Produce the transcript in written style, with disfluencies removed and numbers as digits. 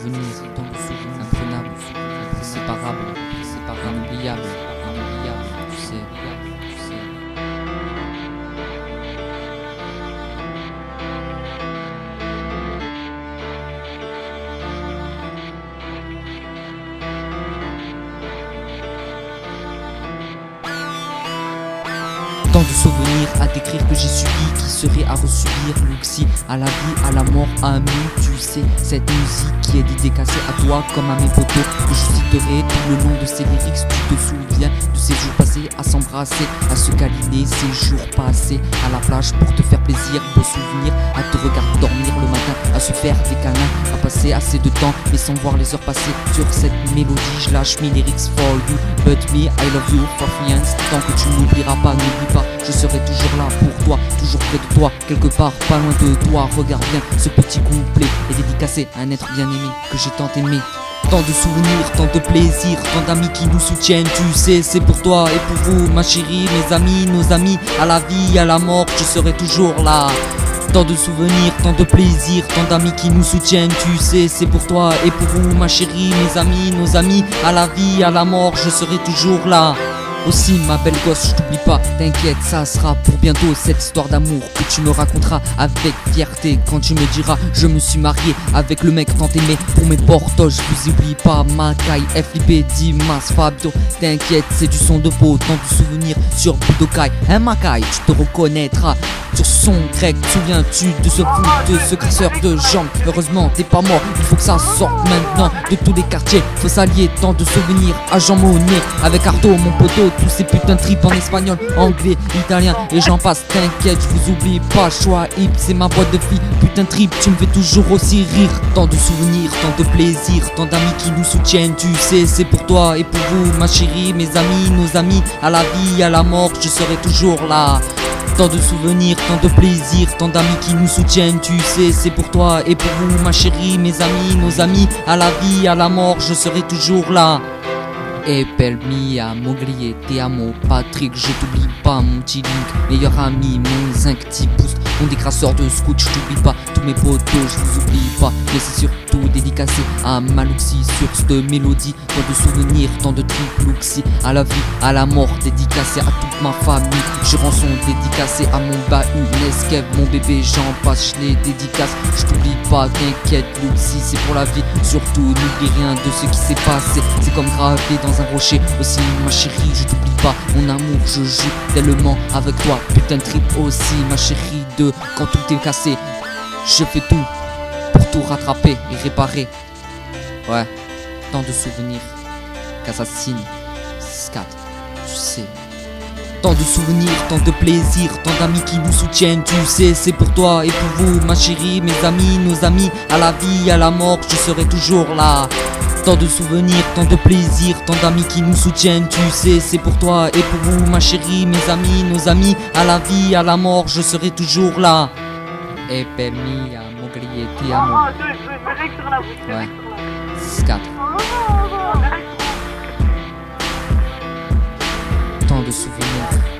souvenirs, imprenable, inséparable, inoubliable, tu sais. Tant de souvenirs à décrire que j'ai subi, qui serait à resubir, Luxi, à la vie, à la mort, à ami, tu sais, cette musique qui est dédicacée à toi comme à mes potos, que je citerai tout le long de ces lyrics. Tu te souviens de ces jours passés à s'embrasser, à se câliner, ces jours passés à la plage pour te faire plaisir, beaux souvenirs, à te regarder dormir le matin, à se faire des câlins, à passer assez de temps mais sans voir les heures passer sur cette mélodie. Je lâche mes lyrics for you, but me, I love you for friends. Tant que tu n'oublieras pas, n'oublie pas, je serai toujours là pour toi, toujours près de toi, quelque part, pas loin de toi. Regarde bien, ce petit couplet est dédicacé à un être bien aimé que j'ai tant aimé. Tant de souvenirs, tant de plaisirs, tant d'amis qui nous soutiennent, tu sais, c'est pour toi et pour vous, ma chérie, mes amis, nos amis, à la vie, à la mort, je serai toujours là. Tant de souvenirs, tant de plaisirs, tant d'amis qui nous soutiennent, tu sais, c'est pour toi et pour vous, ma chérie, mes amis, nos amis, à la vie, à la mort, je serai toujours là. Aussi ma belle gosse, je t'oublie pas, t'inquiète, ça sera pour bientôt cette histoire d'amour que tu me raconteras avec fierté quand tu me diras je me suis marié avec le mec tant aimé. Pour mes portos, je vous oublie pas, Makai, FLP, Dimas, Fabio, t'inquiète, c'est du son de peau, tant de souvenirs sur Budokai. Hein Makai, tu te reconnaîtras sur son grec, souviens-tu de ce fou, de ce casseur de jambes? Heureusement t'es pas mort, il faut que ça sorte maintenant de tous les quartiers, faut s'allier, tant de souvenirs à Jean Monnet avec Arto, mon poteau. Tous ces putains de tripes en espagnol, anglais, italien et j'en passe, t'inquiète, je vous oublie pas, choix hip, c'est ma boîte de filles, putain de trip, tu me fais toujours aussi rire. Tant de souvenirs, tant de plaisirs, tant d'amis qui nous soutiennent, tu sais, c'est pour toi et pour vous, ma chérie, mes amis, nos amis, à la vie, à la mort, je serai toujours là. Tant de souvenirs, tant de plaisirs, tant d'amis qui nous soutiennent, tu sais, c'est pour toi et pour vous, ma chérie, mes amis, nos amis, à la vie, à la mort, je serai toujours là. Epel Mia, Mogli et Te amo, Patrick, je t'oublie pas, mon petit Link, meilleur ami, mon zinc, petit boost, mon décrasseur de scout, je t'oublie pas, tous mes potos, je vous oublie pas, mais c'est surtout dédicacé à Maluxi sur cette mélodie, tant de souvenirs, tant de trucs Luxi, à la vie, à la mort, dédicacé à toute ma famille, je rends son dédicacé à mon bahut, Neskev, mon bébé, j'en passe, je les dédicace, je t'oublie pas, t'inquiète, Luxi, c'est pour la vie, surtout n'oublie rien de ce qui s'est passé, c'est comme gravé dans un rocher. Aussi ma chérie, je t'oublie pas, mon amour, je joue tellement avec toi, putain de trip aussi, ma chérie, de quand tout est cassé, je fais tout pour tout rattraper et réparer. Ouais, tant de souvenirs qu'assassine Scat, tu sais. Tant de souvenirs, tant de plaisirs, tant d'amis qui nous soutiennent, tu sais, c'est pour toi et pour vous, ma chérie, mes amis, nos amis, à la vie, à la mort, je serai toujours là. Tant de souvenirs, tant de plaisirs, tant d'amis qui nous soutiennent, tu sais, c'est pour toi et pour vous, ma chérie, mes amis, nos amis, à la vie, à la mort, je serai toujours là. Et permis à Mogli et Te amo. Ouais, 4. Tant de souvenirs.